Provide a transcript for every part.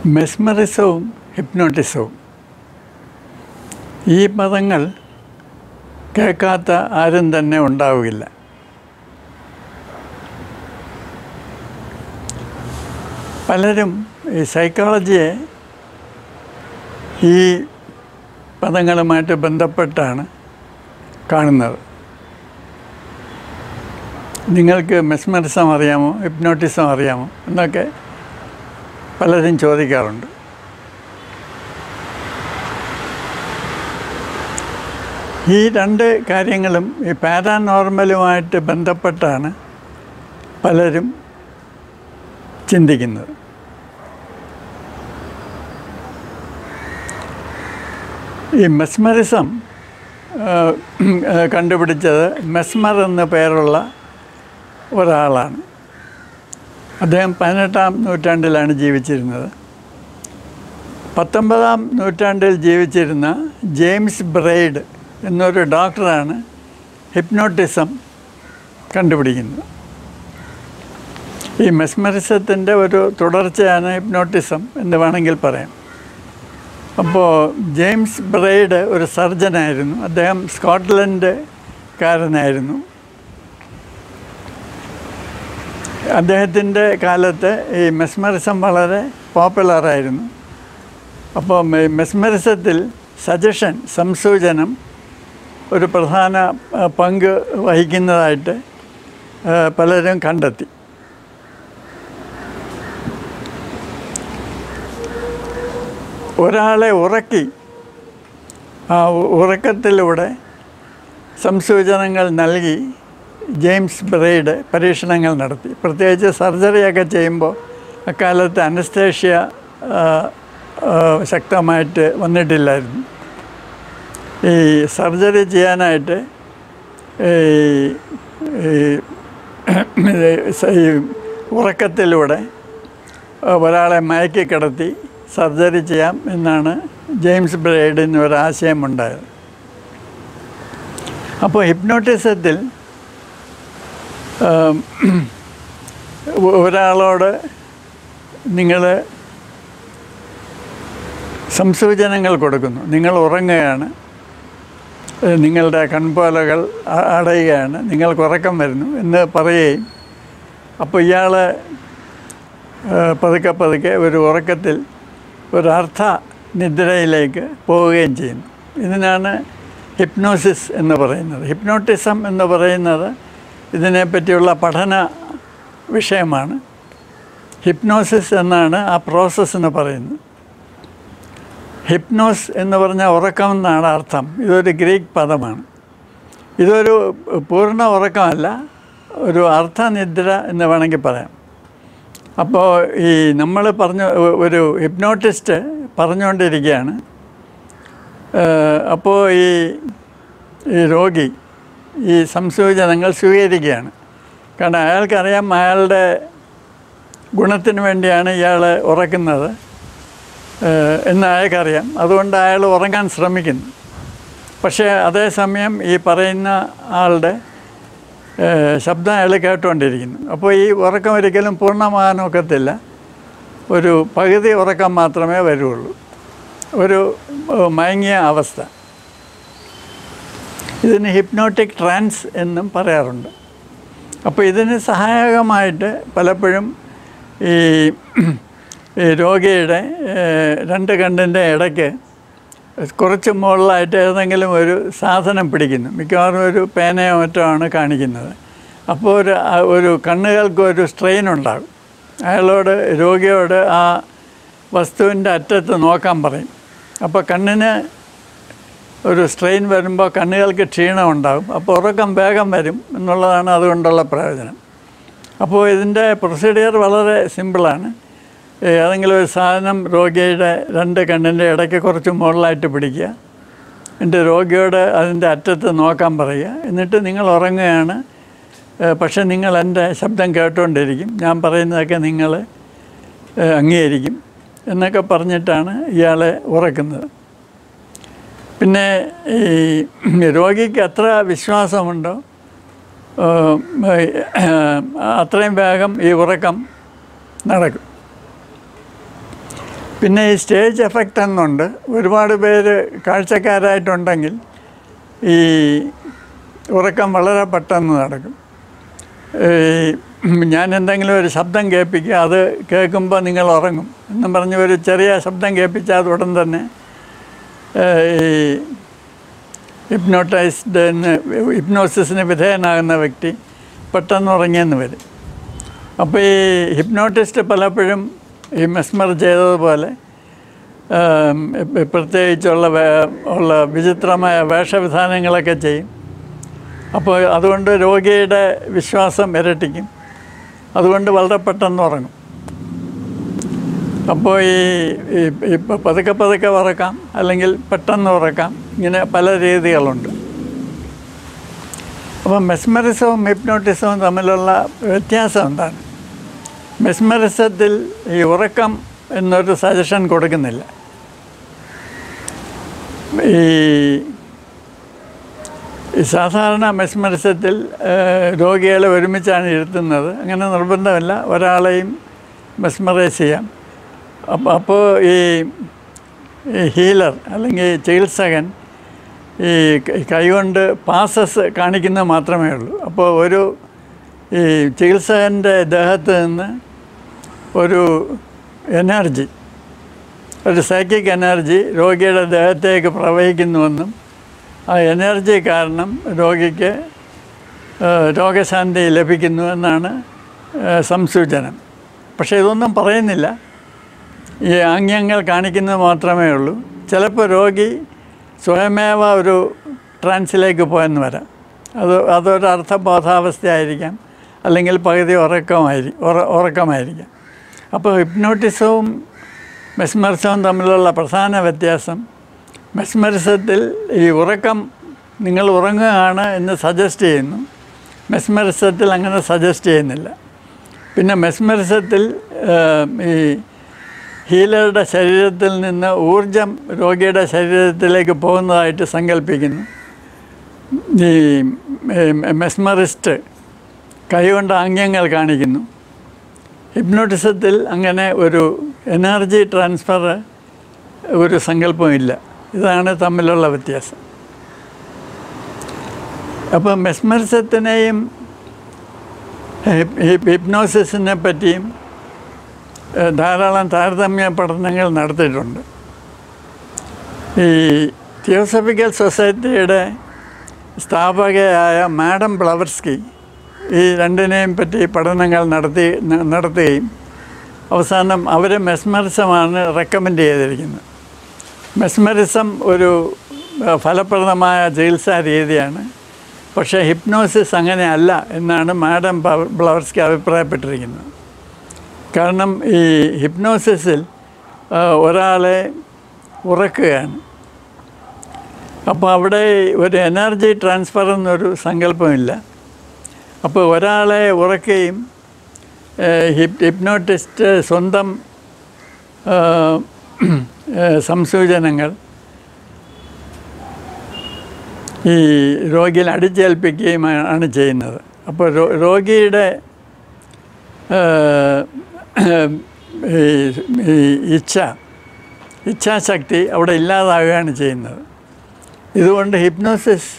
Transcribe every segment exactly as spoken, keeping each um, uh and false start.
മെസ്മറിസവും ഹിപ്നോട്ടിസവും ഈ പദങ്ങൾ കേൾക്കാത്ത ആരും തന്നെ ഉണ്ടാവില്ല. പലരും ഈ സൈക്കോളജിയെ ഈ പദങ്ങളുമായിട്ട് ബന്ധപ്പെട്ടാണ് കാണുന്നത്. നിങ്ങൾക്ക് മെസ്മറിസം അറിയാമോ, ഹിപ്നോട്ടിസം അറിയാമോ എന്നൊക്കെ പലരും ചോദിക്കാറുണ്ട്. ഈ രണ്ട് കാര്യങ്ങളും ഈ പാരാനോർമലുമായിട്ട് ബന്ധപ്പെട്ടാണ് പലരും ചിന്തിക്കുന്നത്. ഈ മെസ്മറിസം കണ്ടുപിടിച്ചത് മെസ്മർ എന്ന പേരുള്ള ഒരാളാണ്. അദ്ദേഹം പതിനെട്ടാം നൂറ്റാണ്ടിലാണ് ജീവിച്ചിരുന്നത്. പത്തൊമ്പതാം നൂറ്റാണ്ടിൽ ജീവിച്ചിരുന്ന ജെയിംസ് ബ്രൈഡ് എന്നൊരു ഡോക്ടറാണ് ഹിപ്നോട്ടിസം കണ്ടുപിടിക്കുന്നത്. ഈ മെസ്മറിസത്തിൻ്റെ ഒരു തുടർച്ചയാണ് ഹിപ്നോട്ടിസം എന്ന് വേണമെങ്കിൽ പറയാം. അപ്പോൾ ജെയിംസ് ബ്രൈഡ് ഒരു സർജനായിരുന്നു. അദ്ദേഹം സ്കോട്ട്ലൻഡുകാരനായിരുന്നു. അദ്ദേഹത്തിൻ്റെ കാലത്ത് ഈ മെസ്മറിസം വളരെ പോപ്പുലറായിരുന്നു. അപ്പോൾ മെസ്മറിസത്തിൽ സജഷൻ, സംസൂചനം ഒരു പ്രധാന പങ്ക് വഹിക്കുന്നതായിട്ട് പലരും കണ്ടെത്തി. ഒരാളെ ഉറക്കി ആ ഉറക്കത്തിലൂടെ സംസൂചനങ്ങൾ നൽകി ജെയിംസ് ബ്രൈഡ് പരീക്ഷണങ്ങൾ നടത്തി. പ്രത്യേകിച്ച് സർജറിയൊക്കെ ചെയ്യുമ്പോൾ അക്കാലത്ത് അനസ്തേഷ്യ ശക്തമായിട്ട് വന്നിട്ടില്ലായിരുന്നു. ഈ സർജറി ചെയ്യാനായിട്ട് ഈ ഉറക്കത്തിലൂടെ ഒരാളെ മയക്കി കിടത്തി സർജറി ചെയ്യാം എന്നാണ് ജെയിംസ് ബ്രൈഡിന് ഒരാശയമുണ്ടായത്. അപ്പോൾ ഹിപ്നോട്ടിസത്തിൽ ഒരാളോട് നിങ്ങൾ സംസൂചനങ്ങൾ കൊടുക്കുന്നു. നിങ്ങൾ ഉറങ്ങുകയാണ്, നിങ്ങളുടെ കൺപോലകൾ അടയുകയാണ്, നിങ്ങൾക്ക് ഉറക്കം വരുന്നു എന്ന് പറയുകയും അപ്പോൾ ഇയാൾ പതുക്കെ പതുക്കെ ഒരു ഉറക്കത്തിൽ ഒരർത്ഥ നിദ്രയിലേക്ക് പോവുകയും ചെയ്യുന്നു. ഇതിനാണ് ഹിപ്നോസിസ് എന്ന് പറയുന്നത്. ഹിപ്നോട്ടിസം എന്ന് പറയുന്നത് ഇതിനെപ്പറ്റിയുള്ള പഠന വിഷയമാണ്. ഹിപ്നോസിസ് എന്നാണ് ആ പ്രോസസ്സിന് പറയുന്നത്. ഹിപ്നോസ് എന്ന് പറഞ്ഞാൽ ഉറക്കം എന്നാണ് അർത്ഥം. ഇതൊരു ഗ്രീക്ക് പദമാണ്. ഇതൊരു പൂർണ്ണ ഉറക്കമല്ല, ഒരു അർത്ഥനിദ്ര എന്ന് വേണമെങ്കിൽ പറയാം. അപ്പോൾ ഈ നമ്മൾ പറഞ്ഞ ഒരു ഹിപ്നോട്ടിസ്റ്റ് പറഞ്ഞുകൊണ്ടിരിക്കുകയാണ്. അപ്പോൾ ഈ ഈ രോഗി ഈ സംസൂചനങ്ങൾ സ്വീകരിക്കുകയാണ്. കാരണം അയാൾക്കറിയാം അയാളുടെ ഗുണത്തിന് വേണ്ടിയാണ് ഇയാൾ ഉറക്കുന്നത് എന്ന് അയാൾക്കറിയാം. അതുകൊണ്ട് അയാൾ ഉറങ്ങാൻ ശ്രമിക്കുന്നു. പക്ഷേ അതേസമയം ഈ പറയുന്ന ആളുടെ ശബ്ദം അയാൾ കേട്ടുകൊണ്ടിരിക്കുന്നു. അപ്പോൾ ഈ ഉറക്കം ഒരിക്കലും പൂർണ്ണമാകാൻ ഒക്കത്തില്ല. ഒരു പകുതി ഉറക്കം മാത്രമേ വരുള്ളൂ, ഒരു മയങ്ങിയ അവസ്ഥ. ഇതിന് ഹിപ്നോട്ടിക് ട്രാൻസ് എന്നും പറയാറുണ്ട്. അപ്പോൾ ഇതിന് സഹായകമായിട്ട് പലപ്പോഴും ഈ രോഗിയുടെ രണ്ട് കണ്ണിൻ്റെ ഇടയ്ക്ക് കുറച്ച് മുകളിലായിട്ട് ഏതെങ്കിലും ഒരു സാധനം പിടിക്കുന്നു. മിക്കവാറും ഒരു പേനയോ മറ്റോ ആണ് കാണിക്കുന്നത്. അപ്പോൾ ഒരു ഒരു കണ്ണുകൾക്ക് ഒരു സ്ട്രെയിൻ ഉണ്ടാകും. അയാളോട് രോഗിയോട് ആ വസ്തുവിൻ്റെ അറ്റത്ത് നോക്കാൻ പറയും. അപ്പോൾ കണ്ണിന് ഒരു സ്ട്രെയിൻ വരുമ്പോൾ കണ്ണുകൾക്ക് ക്ഷീണം ഉണ്ടാകും. അപ്പോൾ ഉറക്കം വേഗം വരും എന്നുള്ളതാണ് അതുകൊണ്ടുള്ള പ്രയോജനം. അപ്പോൾ ഇതിൻ്റെ പ്രൊസീഡിയർ വളരെ സിമ്പിളാണ്. ഏതെങ്കിലും ഒരു സാധനം രോഗിയുടെ രണ്ട് കണ്ണിൻ്റെ ഇടയ്ക്ക് കുറച്ച് മുകളിലായിട്ട് പിടിക്കുക. എന്നിട്ട് രോഗിയോട് അതിൻ്റെ അറ്റത്ത് നോക്കാൻ പറയുക. എന്നിട്ട് നിങ്ങൾ ഉറങ്ങുകയാണ്, പക്ഷെ നിങ്ങൾ എൻ്റെ ശബ്ദം കേട്ടുകൊണ്ടിരിക്കും, ഞാൻ പറയുന്നതൊക്കെ നിങ്ങൾ അംഗീകരിക്കും എന്നൊക്കെ പറഞ്ഞിട്ടാണ് ഇയാളെ ഉറക്കുന്നത്. പിന്നെ ഈ രോഗിക്ക് എത്ര വിശ്വാസമുണ്ടോ അത്രയും വേഗം ഈ ഉറക്കം നടക്കും. പിന്നെ ഈ സ്റ്റേജ് എഫക്റ്റ് എന്നുണ്ട്. ഒരുപാട് പേര് കാഴ്ചക്കാരായിട്ടുണ്ടെങ്കിൽ ഈ ഉറക്കം വളരെ പെട്ടെന്ന് നടക്കും. ഞാൻ എന്തെങ്കിലും ഒരു ശബ്ദം കേൾപ്പിക്കുക, അത് കേൾക്കുമ്പോൾ നിങ്ങൾ ഉറങ്ങും എന്നും പറഞ്ഞ് ഒരു ചെറിയ ശബ്ദം കേൾപ്പിച്ചാൽ അത് ഉടൻ തന്നെ ഈ ഹിപ്നോട്ടൈസ്ഡ് ഹിപ്നോസിസിന് വിധേയനാകുന്ന വ്യക്തി പെട്ടെന്ന് ഉറങ്ങിയെന്ന് വരും. അപ്പോൾ ഈ ഹിപ്നോട്ടിസ്റ്റ് പലപ്പോഴും ഈ മെസ്മർ ചെയ്തതുപോലെ പ്രത്യേകിച്ചുള്ള ഉള്ള വിചിത്രമായ വേഷവിധാനങ്ങളൊക്കെ ചെയ്യും. അപ്പോൾ അതുകൊണ്ട് രോഗിയുടെ വിശ്വാസം ഇരട്ടിക്കും. അതുകൊണ്ട് വളരെ പെട്ടെന്ന് ഉറങ്ങും. അപ്പോൾ ഈ ഇപ്പോൾ പതുക്കെ പതുക്കെ ഉറക്കാം, അല്ലെങ്കിൽ പെട്ടെന്ന് ഉറക്കാം. ഇങ്ങനെ പല രീതികളുണ്ട്. അപ്പോൾ മെസ്മറിസവും ഹിപ്നോട്ടിസവും തമ്മിലുള്ള വ്യത്യാസം എന്താണ്? മെസ്മറിസത്തിൽ ഈ ഉറക്കം എന്നൊരു സജഷൻ കൊടുക്കുന്നില്ല. ഈ ഈ സാധാരണ മെസ്മറിസത്തിൽ രോഗികളെ ഒരുമിച്ചാണ് ഇരുത്തുന്നത്. അങ്ങനെ നിർബന്ധമില്ല, ഒരാളെയും മെസ്മറൈസ് ചെയ്യാം. അപ്പോൾ അപ്പോൾ ഈ ഹീലർ അല്ലെങ്കിൽ ചികിത്സകൻ ഈ കൈകൊണ്ട് പാസസ് കാണിക്കുന്നത് മാത്രമേ ഉള്ളൂ. അപ്പോൾ ഒരു ഈ ചികിത്സകൻ്റെ ദേഹത്ത് നിന്ന് ഒരു എനർജി, ഒരു സൈക്കിക് എനർജി രോഗിയുടെ ദേഹത്തേക്ക് പ്രവഹിക്കുന്നുവെന്നും ആ എനർജി കാരണം രോഗിക്ക് രോഗശാന്തി ലഭിക്കുന്നു എന്നാണ് സംസൂചനം. പക്ഷേ ഇതൊന്നും പറയുന്നില്ല, ഈ ആംഗ്യങ്ങൾ കാണിക്കുന്നത് മാത്രമേ ഉള്ളൂ. ചിലപ്പോൾ രോഗി സ്വയമേവ ഒരു ട്രാൻസിലേക്ക് പോയെന്ന് വരാം. അത് അതൊരു അർത്ഥബോധാവസ്ഥയായിരിക്കാം, അല്ലെങ്കിൽ പകുതി ഉറക്കമായിരി ഉറ ഉറക്കമായിരിക്കാം. അപ്പോൾ ഹിപ്നോട്ടിസവും മെസ്മറിസവും തമ്മിലുള്ള പ്രധാന വ്യത്യാസം, മെസ്മറിസത്തിൽ ഈ ഉറക്കം നിങ്ങൾ ഉറങ്ങുകയാണ് എന്ന് സജസ്റ്റ് ചെയ്യുന്നു. മെസ്മറിസത്തിൽ അങ്ങനെ സജസ്റ്റ് ചെയ്യുന്നില്ല. പിന്നെ മെസ്മറിസത്തിൽ ഈ ഹീലറുടെ ശരീരത്തിൽ നിന്ന് ഊർജം രോഗിയുടെ ശരീരത്തിലേക്ക് പോകുന്നതായിട്ട് സങ്കല്പിക്കുന്നു. ഈ മെസ്മറിസ്റ്റ് കൈകൊണ്ട് ആംഗ്യങ്ങൾ കാണിക്കുന്നു. ഹിപ്നോട്ടിസത്തിൽ അങ്ങനെ ഒരു എനർജി ട്രാൻസ്ഫർ ഒരു സങ്കല്പമില്ല. ഇതാണ് തമ്മിലുള്ള വ്യത്യാസം. അപ്പോൾ മെസ്മറിസത്തിനെയും ഹിപ്നോസിസിനെ പറ്റിയും ധാരാളം താരതമ്യ പഠനങ്ങൾ നടത്തിയിട്ടുണ്ട്. ഈ തിയോസഫിക്കൽ സൊസൈറ്റിയുടെ സ്ഥാപകയായ മാഡം ബ്ലവർസ്കി ഈ രണ്ടിനെയും പറ്റി പഠനങ്ങൾ നടത്തി നടത്തുകയും അവസാനം അവർ മെസ്മറിസമാണ് റെക്കമെൻഡ് ചെയ്തിരിക്കുന്നത്. മെസ്മറിസം ഒരു ഫലപ്രദമായ ചികിത്സാ രീതിയാണ്, പക്ഷേ ഹിപ്നോസിസ് അങ്ങനെയല്ല എന്നാണ് മാഡം ബ്ലവർസ്കി അഭിപ്രായപ്പെട്ടിരിക്കുന്നത്. കാരണം ഈ ഹിപ്നോസിസിൽ ഒരാളെ ഉറക്കുകയാണ്. അപ്പോൾ അവിടെ ഒരു എനർജി ട്രാൻസ്ഫർ എന്നൊരു സങ്കല്പമില്ല. അപ്പോൾ ഒരാളെ ഉറക്കുകയും ഹിപ് ഹിപ്നോട്ടിസ്റ്റ് സ്വന്തം സംസൂചനങ്ങൾ ഈ രോഗിയിൽ അടിച്ചേൽപ്പിക്കുകയും ആണ് ചെയ്യുന്നത്. അപ്പോൾ രോഗിയുടെ ഇച്ഛ ഇച്ഛാശക്തി അവിടെ ഇല്ലാതാവുകയാണ് ചെയ്യുന്നത്. ഇതുകൊണ്ട് ഹിപ്നോസിസ്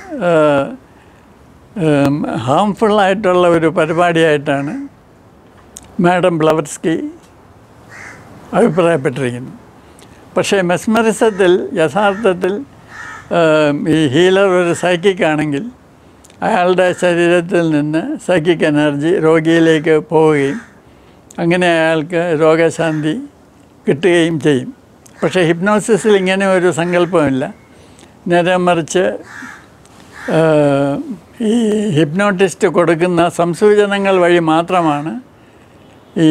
ഹാംഫുള്ളായിട്ടുള്ള ഒരു പരിപാടിയായിട്ടാണ് മാഡം ബ്ലവർസ്കി അഭിപ്രായപ്പെട്ടിരിക്കുന്നു. പക്ഷേ മെസ്മറിസത്തിൽ യഥാർത്ഥത്തിൽ ഈ ഹീലർ ഒരു സൈക്കിക് ആണെങ്കിൽ അയാളുടെ ശരീരത്തിൽ നിന്ന് സൈക്കിക് എനർജി രോഗിയിലേക്ക് പോവുകയും അങ്ങനെ അയാൾക്ക് രോഗശാന്തി കിട്ടുകയും ചെയ്യും. പക്ഷേ ഹിപ്നോസിസിൽ ഇങ്ങനെ ഒരു സങ്കല്പമില്ല. നേരെ മറിച്ച് ഈ ഹിപ്നോട്ടിസ്റ്റ് കൊടുക്കുന്ന സംസൂചനങ്ങൾ വഴി മാത്രമാണ് ഈ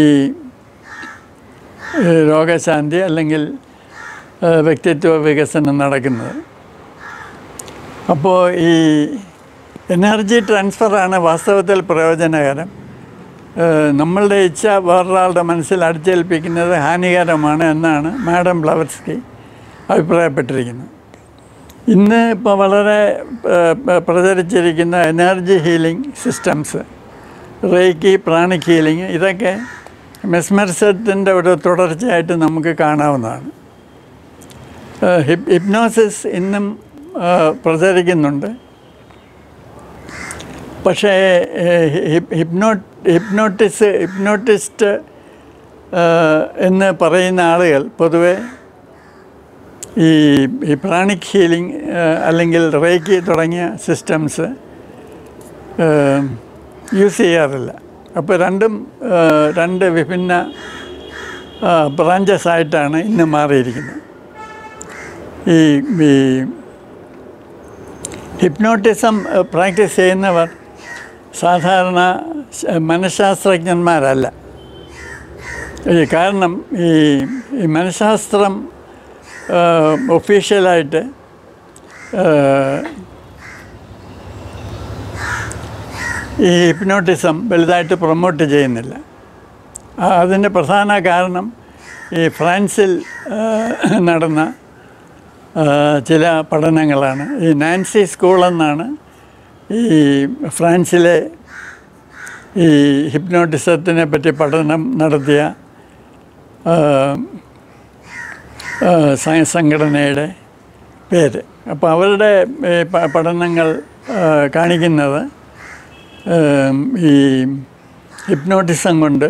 രോഗശാന്തി അല്ലെങ്കിൽ വ്യക്തിത്വ വികസനം നടക്കുന്നത്. അപ്പോൾ ഈ എനർജി ട്രാൻസ്ഫറാണ് വാസ്തവത്തിൽ പ്രയോജനകരം. നമ്മളുടെ ഇച്ഛ വേറൊരാളുടെ മനസ്സിൽ അടിച്ചേൽപ്പിക്കുന്നത് ഹാനികരമാണ് എന്നാണ് മാഡം ബ്ലവർസ്കി അഭിപ്രായപ്പെട്ടിരിക്കുന്നത്. ഇന്ന് ഇപ്പോൾ വളരെ പ്രചരിച്ചിരിക്കുന്ന energy healing systems, reiki, pranic healing, ഇതൊക്കെ മെസ്മറിസത്തിൻ്റെ ഒരു തുടർച്ചയായിട്ട് നമുക്ക് കാണാവുന്നതാണ്. ഹിപ് ഹിപ്നോസിസ് ഇന്നും പ്രചരിക്കുന്നുണ്ട്. പക്ഷേ ഹിപ്നോ ഹിപ്നോട്ടിസ് ഹിപ്നോട്ടിസ്റ്റ് എന്ന് പറയുന്ന ആളുകൾ പൊതുവെ ഈ ഈ പ്രാണിക് ഹീലിംഗ് അല്ലെങ്കിൽ റേക്കി തുടങ്ങിയ സിസ്റ്റംസ് യൂസ് ചെയ്യാറില്ല. അപ്പോൾ രണ്ടും രണ്ട് വിഭിന്ന ബ്രാഞ്ചസ് ആയിട്ടാണ് ഇന്ന് മാറിയിരിക്കുന്നത്. ഈ ഈ ഹിപ്നോട്ടിസം പ്രാക്ടീസ് ചെയ്യുന്നവർ സാധാരണ മനഃശാസ്ത്രജ്ഞന്മാരല്ല. ഈ കാരണം ഈ ഈ മനഃശാസ്ത്രം ഒഫീഷ്യലായിട്ട് ഈ ഹിപ്നോട്ടിസം വലുതായിട്ട് പ്രൊമോട്ട് ചെയ്യുന്നില്ല. അതിൻ്റെ പ്രധാന കാരണം ഈ ഫ്രാൻസിൽ നടന്ന ചില പഠനങ്ങളാണ്. ഈ നാൻസി സ്കൂൾ എന്നാണ് ഈ ഫ്രാൻസിലെ ഈ ഹിപ്നോട്ടിസത്തിനെ പറ്റി പഠനം നടത്തിയ സംഘടനയുടെ പേര്. അപ്പോൾ അവരുടെ പഠനങ്ങൾ കാണിക്കുന്നത് ഈ ഹിപ്നോട്ടിസം കൊണ്ട്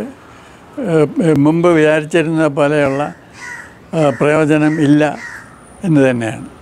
മുമ്പ് വിചാരിച്ചിരുന്ന പോലെയുള്ള പ്രയോജനം ഇല്ല എന്ന് തന്നെയാണ്.